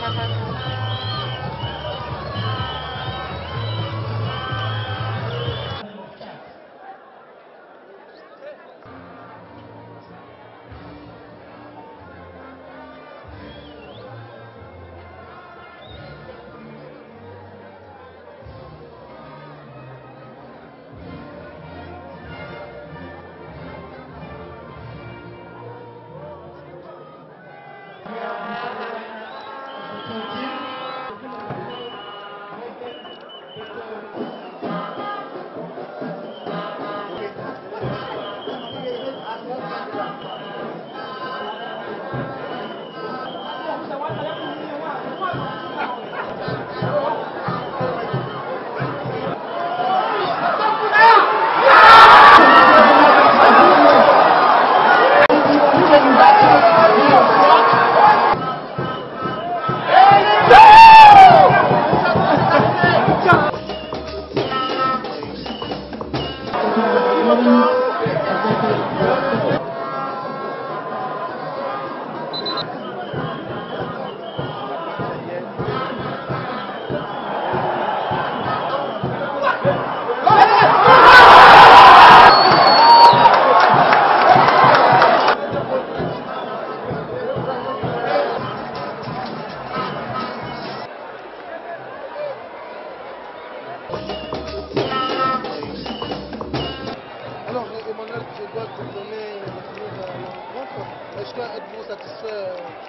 Alors, Emmanuel, je dois te donner la rencontre. Est-ce que êtes-vous satisfait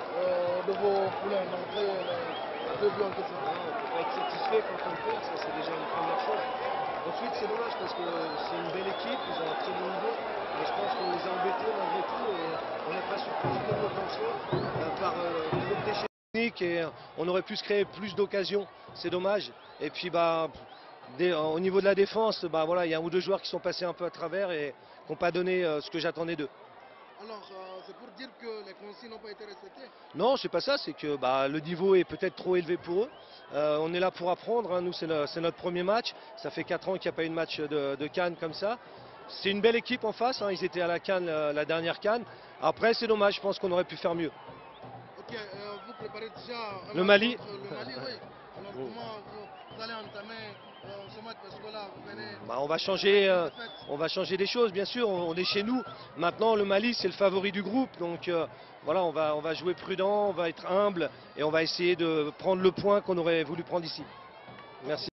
de vos poulains malgré les 2 buts en quelque sorte? On ne peut pas être satisfait quand on perd, ça c'est déjà une première chose. Ensuite, c'est dommage parce que c'est une belle équipe, ils ont un très bon niveau. Mais je pense qu'on les a embêtés malgré tout et on est presque surpris comme le penseur par trop de déchets techniques et on aurait pu se créer plus d'occasions. C'est dommage. Et puis, au niveau de la défense, voilà, il y a 1 ou 2 joueurs qui sont passés un peu à travers et qui n'ont pas donné ce que j'attendais d'eux. Alors, c'est pour dire que les consignes n'ont pas été respectées? Non, c'est pas ça, c'est que le niveau est peut-être trop élevé pour eux. On est là pour apprendre, hein. Nous c'est notre premier match. Ça fait 4 ans qu'il n'y a pas eu de match de CAN comme ça. C'est une belle équipe en face, hein. Ils étaient à la CAN, la dernière CAN. Après c'est dommage, je pense qu'on aurait pu faire mieux. Ok, vous préparez déjà Le Mali. Le Mali, oui. Alors comment vous allez entamer ce match parce que là vous venez... On va changer des choses, bien sûr. On est chez nous. Maintenant le Mali c'est le favori du groupe, donc voilà, on va jouer prudent, on va être humble et on va essayer de prendre le point qu'on aurait voulu prendre ici. Merci.